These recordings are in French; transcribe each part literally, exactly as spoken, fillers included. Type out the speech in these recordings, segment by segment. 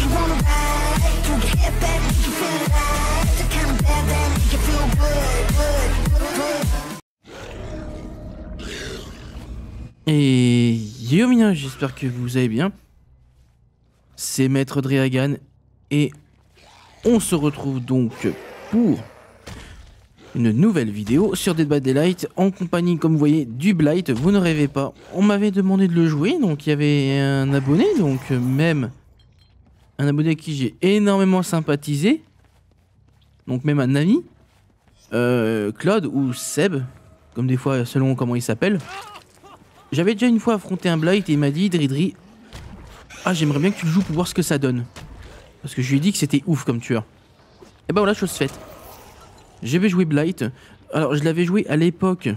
Et yo mina, j'espère que vous allez bien. C'est Maître Dragan et on se retrouve donc pour une nouvelle vidéo sur Dead by Daylight en compagnie, comme vous voyez, du Blight. Vous ne rêvez pas, on m'avait demandé de le jouer, donc il y avait un abonné, donc même un abonné avec qui j'ai énormément sympathisé, donc même un ami, euh, Claude ou Seb, comme des fois selon comment il s'appelle. J'avais déjà une fois affronté un Blight et il m'a dit, Dridri, ah j'aimerais bien que tu le joues pour voir ce que ça donne. Parce que je lui ai dit que c'était ouf comme tueur. Et bah voilà, chose faite. J'avais joué Blight. Alors je l'avais joué à l'époque.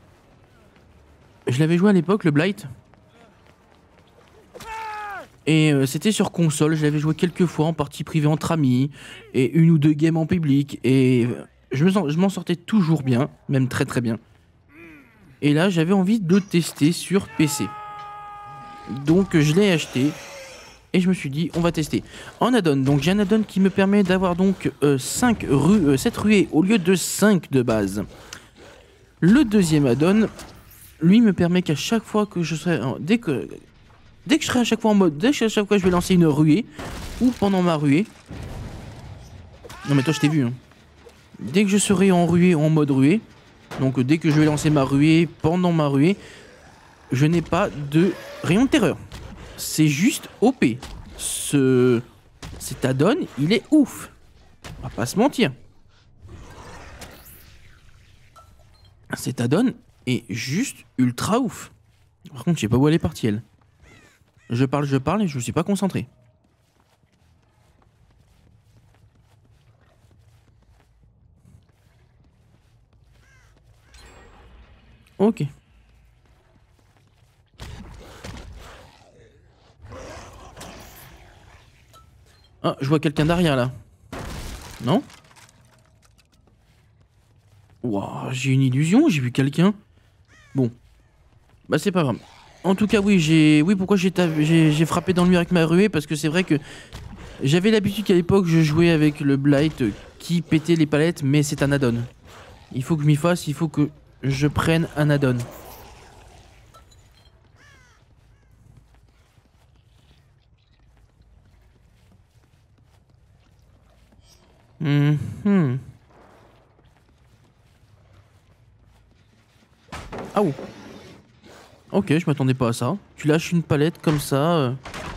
Je l'avais joué à l'époque le Blight. Et euh, c'était sur console. Je l'avais joué quelques fois en partie privée entre amis. Et une ou deux games en public. Et euh, je me sens, je m'en sortais toujours bien. Même très très bien. Et là j'avais envie de le tester sur P C. Donc je l'ai acheté. Et je me suis dit, on va tester. En add-on, donc j'ai un add-on qui me permet d'avoir donc euh, cinq ru euh, sept ruées au lieu de cinq de base. Le deuxième add-on, lui me permet qu'à chaque fois que je serai... Euh, dès que dès que je serai à chaque fois en mode... Dès que à chaque fois je vais lancer une ruée, ou pendant ma ruée... Non mais toi je t'ai vu. Hein. Dès que je serai en ruée, en mode ruée, donc dès que je vais lancer ma ruée, pendant ma ruée, je n'ai pas de rayon de terreur. C'est juste O P. Ce... Cet add-on, il est ouf. On va pas se mentir. Cet add-on est juste ultra ouf. Par contre, je sais pas où elle est partie, elle. Je parle, je parle et je suis pas concentré. Ok. Ah, je vois quelqu'un derrière là. Non? Waouh, j'ai une illusion, j'ai vu quelqu'un. Bon. Bah c'est pas grave. En tout cas, oui, j'ai... Oui, pourquoi j'ai j'ai frappé dans le mur avec ma ruée? Parce que c'est vrai que j'avais l'habitude qu'à l'époque, je jouais avec le Blight qui pétait les palettes, mais c'est un add-on. Il faut que je m'y fasse, il faut que je prenne un add-on. Mmh. Ah oh. Ok, je m'attendais pas à ça. Tu lâches une palette comme ça. Euh...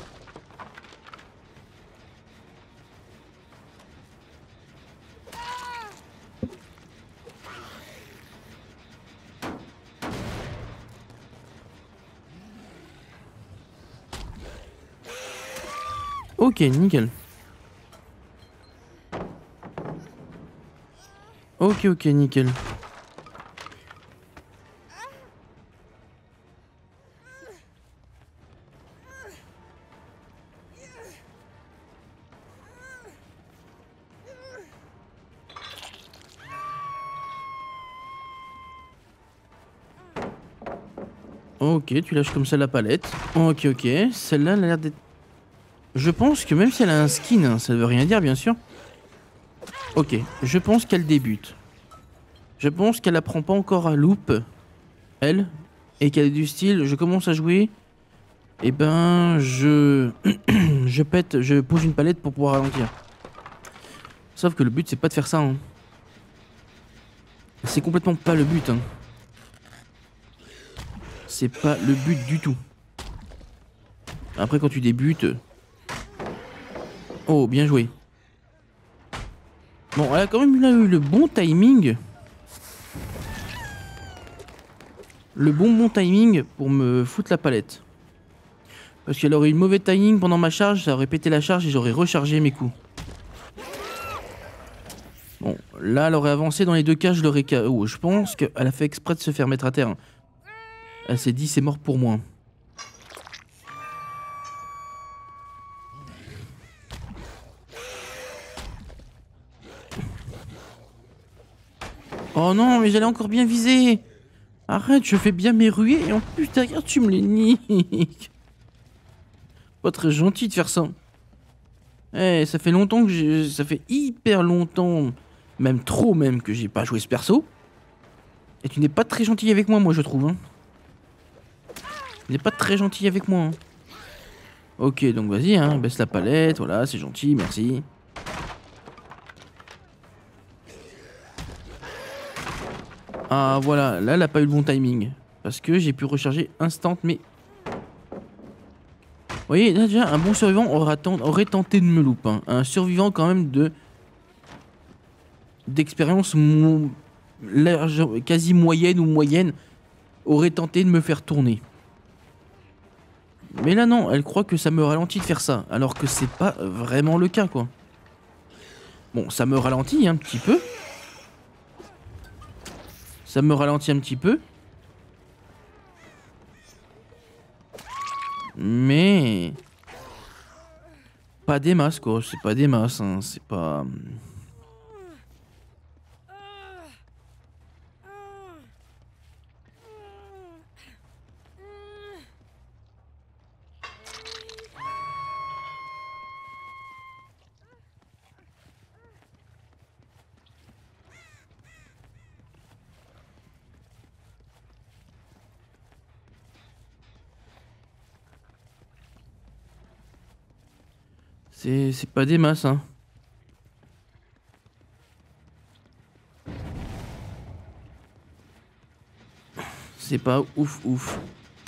Ok, nickel. Ok, ok, nickel. Ok, tu lâches comme ça la palette. Ok, ok. Celle-là, elle a l'air d'être... Je pense que même si elle a un skin, hein, ça veut rien dire, bien sûr. Ok, je pense qu'elle débute. Je pense qu'elle apprend pas encore à loop, elle, et qu'elle est du style, je commence à jouer, et ben je je pète, je pose une palette pour pouvoir ralentir. Sauf que le but c'est pas de faire ça. Hein. C'est complètement pas le but. Hein. C'est pas le but du tout. Après quand tu débutes... Oh, bien joué. Bon, elle a quand même eu le bon timing. Le bon bon timing pour me foutre la palette. Parce qu'elle aurait eu le mauvais timing pendant ma charge, ça aurait pété la charge et j'aurais rechargé mes coups. Bon, là elle aurait avancé dans les deux cas, je l'aurais... Oh, je pense qu'elle a fait exprès de se faire mettre à terre. Elle s'est dit c'est mort pour moi. Oh non, mais j'allais encore bien viser. Arrête, je fais bien mes ruées et en plus derrière tu me les niques. Pas très gentil de faire ça. Eh, ça fait longtemps que j'ai... Ça fait hyper longtemps, même trop même, que j'ai pas joué ce perso. Et tu n'es pas très gentil avec moi, moi, je trouve. Hein. Tu n'es pas très gentil avec moi. Hein. Ok, donc vas-y, hein, baisse la palette, voilà, c'est gentil, merci. Ah, voilà, là, elle a pas eu le bon timing. Parce que j'ai pu recharger instant, mais... Vous voyez, là, déjà, un bon survivant aurait, aurait tenté de me louper. Hein. Un survivant, quand même, de... d'expérience mo... large, quasi moyenne ou moyenne, aurait tenté de me faire tourner. Mais là, non, elle croit que ça me ralentit de faire ça. Alors que c'est pas vraiment le cas, quoi. Bon, ça me ralentit un petit peu. Ça me ralentit un petit peu. Mais... Pas des masses, quoi. C'est pas des masses, hein. C'est pas... C'est... C'est pas des masses, hein. C'est pas ouf ouf.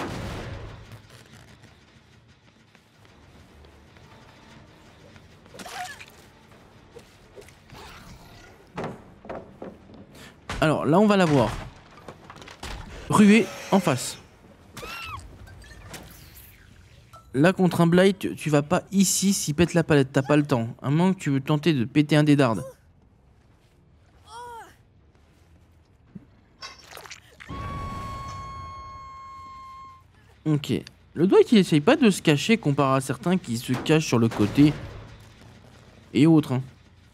Alors là on va la voir. Ruée en face. Là contre un Blight, tu, tu vas pas ici s'il pète la palette, t'as pas le temps. À moins que tu veux tenter de péter un des dards. Ok. Le Dwight il essaye pas de se cacher comparé à certains qui se cachent sur le côté. Et autres. Hein.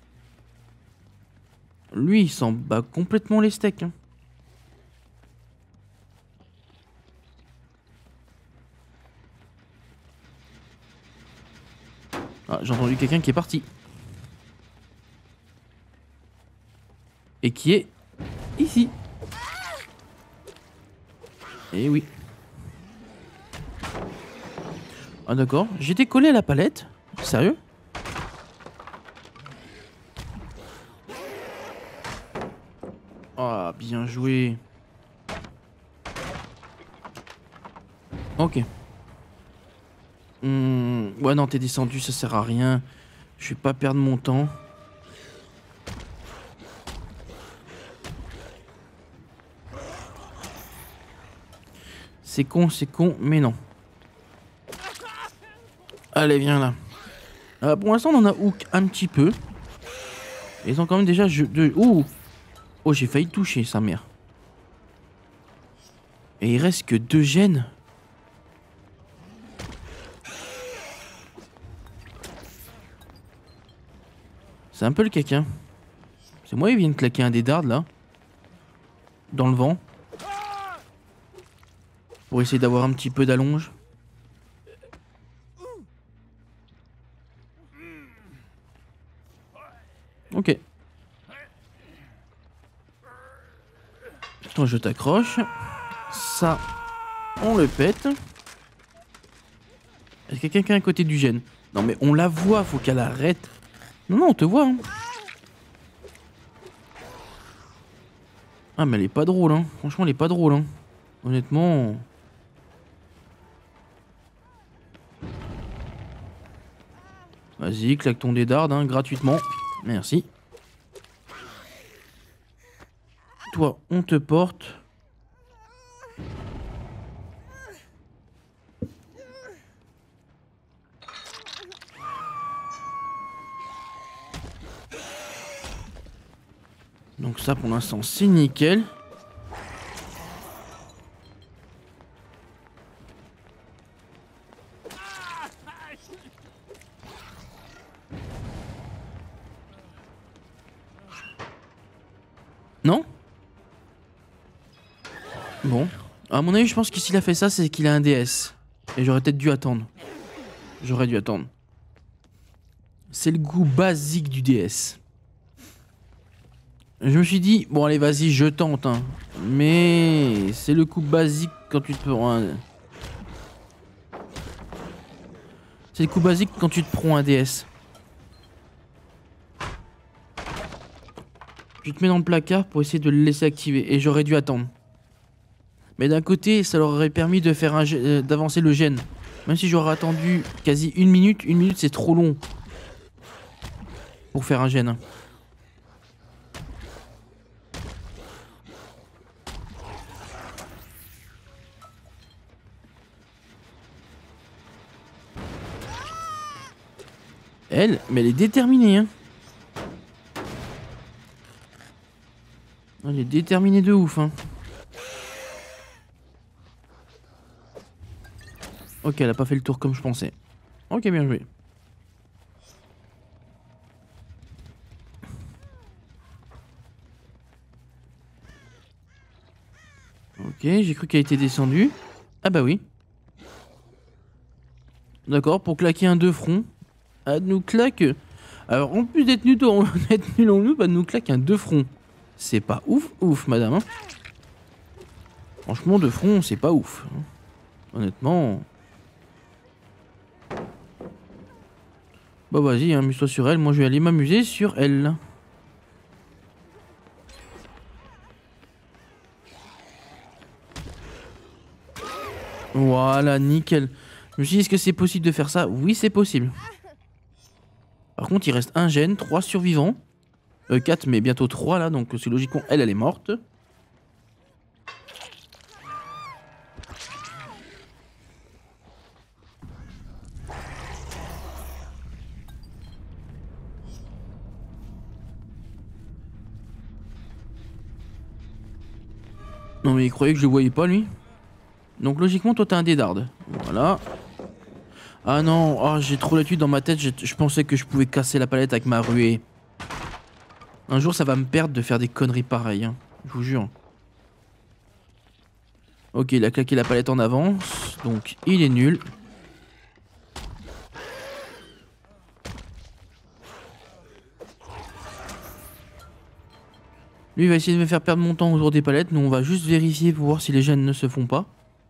Lui il s'en bat complètement les steaks. Hein. Ah, j'ai entendu quelqu'un qui est parti. Et qui est ici. Et oui. Ah d'accord, j'étais collé à la palette. Sérieux? Ah, bien joué. Ok. Mmh, ouais non, t'es descendu, ça sert à rien. Je vais pas perdre mon temps. C'est con, c'est con, mais non. Allez, viens là. Euh, pour l'instant, on en a hook un petit peu. Ils ont quand même déjà... Je, de, oh, oh j'ai failli toucher sa mère. Et il reste que deux gènes. C'est un peu le caca. C'est moi, ils viennent claquer un des dards là. Dans le vent. Pour essayer d'avoir un petit peu d'allonge. Ok. Attends, je t'accroche. Ça, on le pète. Est-ce qu'il y a quelqu'un à côté du gène? Non mais on la voit, faut qu'elle arrête. Non, non, on te voit. Hein. Ah mais elle est pas drôle, hein. Franchement, elle est pas drôle, hein. Honnêtement... Vas-y, claque ton dé dards, hein, gratuitement. Merci. Toi, on te porte. Donc ça, pour l'instant, c'est nickel. Non? Bon. À mon avis, je pense que s'il a fait ça, c'est qu'il a un D S. Et j'aurais peut-être dû attendre. J'aurais dû attendre. c'est le goût basique du D S. Je me suis dit, bon allez vas-y je tente hein. Mais c'est le coup basique quand tu te prends un... C'est le coup basique quand tu te prends un D S. Tu te mets dans le placard pour essayer de le laisser activer. Et j'aurais dû attendre. Mais d'un côté, ça leur aurait permis de faire un euh, d'avancer le gène. Même si j'aurais attendu quasi une minute. Une minute c'est trop long. Pour faire un gène. Elle, mais elle est déterminée hein. Elle est déterminée de ouf hein. Ok, elle a pas fait le tour comme je pensais. Ok, bien joué. Ok, j'ai cru qu'elle était descendue. Ah bah oui. D'accord, pour claquer un deux front. Elle nous claque... Alors en plus d'être nul en nul en nous, bah nous claque un deux front. C'est pas ouf, ouf, madame. Hein. Franchement, deux front, c'est pas ouf. Hein. Honnêtement... Bah vas-y, hein, amuse-toi sur elle. Moi, je vais aller m'amuser sur elle. Voilà, nickel. Je me suis dit, est-ce que c'est possible de faire ça? Oui, c'est possible. Par contre, il reste un gène, trois survivants. Euh, quatre, mais bientôt trois là, donc c'est logiquement, elle, elle est morte. Non mais il croyait que je le voyais pas lui. Donc logiquement toi t'as un dédarde. Voilà. Ah non, oh, j'ai trop l'habitude dans ma tête, je, je pensais que je pouvais casser la palette avec ma ruée. Un jour ça va me perdre de faire des conneries pareilles, hein. Je vous jure. Ok, il a claqué la palette en avance, donc il est nul. Lui il va essayer de me faire perdre mon temps autour des palettes, nous on va juste vérifier pour voir si les gènes ne se font pas.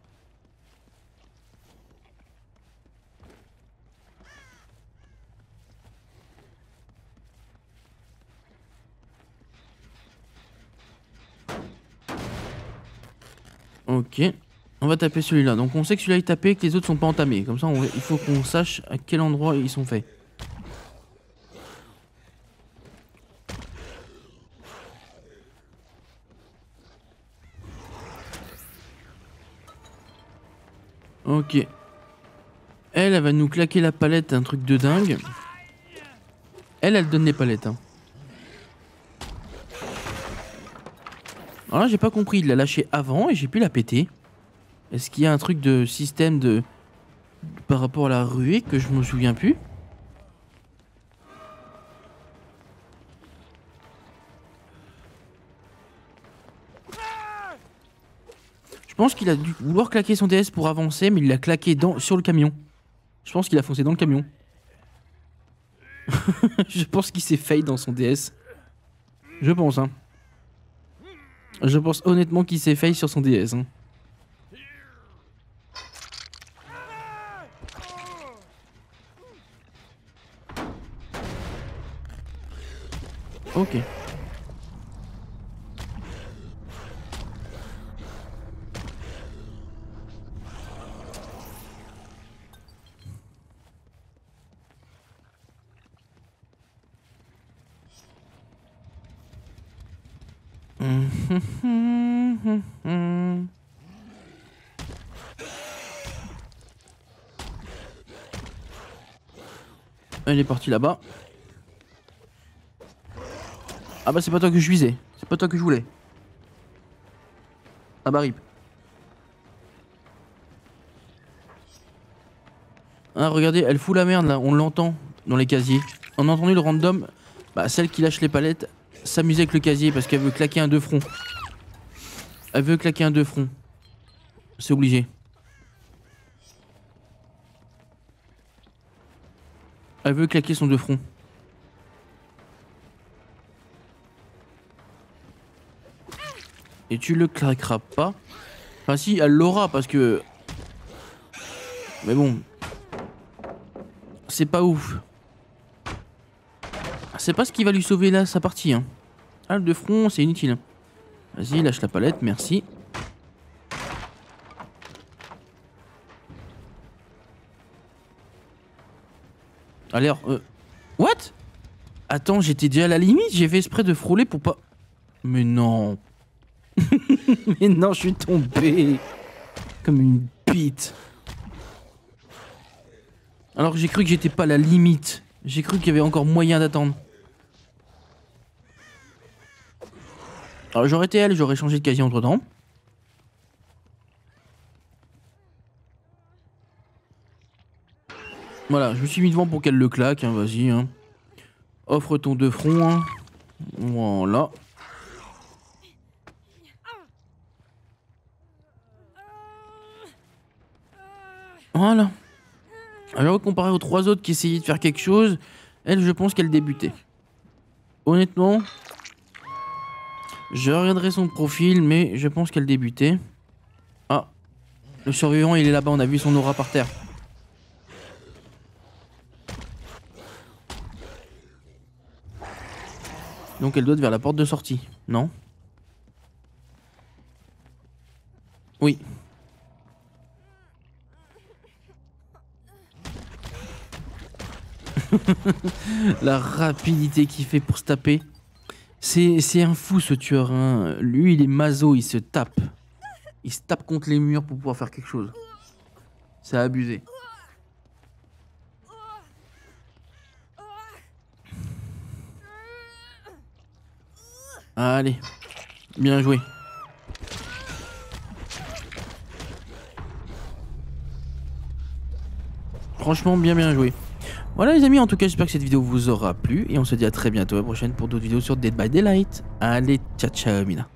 Ok, on va taper celui-là. Donc on sait que celui-là est tapé et que les autres sont pas entamés. Comme ça, on... il faut qu'on sache à quel endroit ils sont faits. Ok. Elle, elle va nous claquer la palette, un truc de dingue. Elle, elle donne les palettes. Hein. Alors là, j'ai pas compris. Il l'a lâché avant et j'ai pu la péter. Est-ce qu'il y a un truc de système de... par rapport à la ruée que je me souviens plus? Je pense qu'il a dû vouloir claquer son D S pour avancer, mais il l'a claqué dans... sur le camion. Je pense qu'il a foncé dans le camion. Je pense qu'il s'est fail dans son D S. Je pense, hein. Je pense honnêtement qu'il s'est fail sur son D S. Hein. Ok. Elle est partie là-bas. Ah bah c'est pas toi que je visais. C'est pas toi que je voulais. Ah bah rip. Ah regardez, elle fout la merde là. On l'entend dans les casiers. On a entendu le random. Bah celle qui lâche les palettes s'amuser avec le casier parce qu'elle veut claquer un deux front. Elle veut claquer un deux front. C'est obligé. Elle veut claquer son deux front. Et tu le claqueras pas. Enfin si, elle l'aura parce que... Mais bon. C'est pas ouf. C'est pas ce qui va lui sauver là sa partie. Hein. Ah, de front, c'est inutile. Vas-y, lâche la palette, merci. Allez, euh... What? Attends, j'étais déjà à la limite, j'ai fait exprès de frôler pour pas... Mais non. Mais non, je suis tombé. Comme une bite. Alors que j'ai cru que j'étais pas à la limite. J'ai cru qu'il y avait encore moyen d'attendre. Alors j'aurais été elle, j'aurais changé de casier entre temps. Voilà, je me suis mis devant pour qu'elle le claque, hein, vas-y. Hein. Offre ton deux fronts. Hein. Voilà. Voilà. Alors comparé aux trois autres qui essayaient de faire quelque chose, elle, je pense qu'elle débutait. Honnêtement, je regarderai son profil, mais je pense qu'elle débutait. Ah, le survivant, il est là-bas, on a vu son aura par terre. Donc elle doit être vers la porte de sortie, non? Oui. La rapidité qu'il fait pour se taper. C'est un fou ce tueur. Hein. Lui, il est maso, il se tape. Il se tape contre les murs pour pouvoir faire quelque chose. C'est abusé. Allez. Bien joué. Franchement, bien bien joué. Voilà les amis, en tout cas j'espère que cette vidéo vous aura plu et on se dit à très bientôt à la prochaine pour d'autres vidéos sur Dead by Daylight. Allez, ciao ciao mina.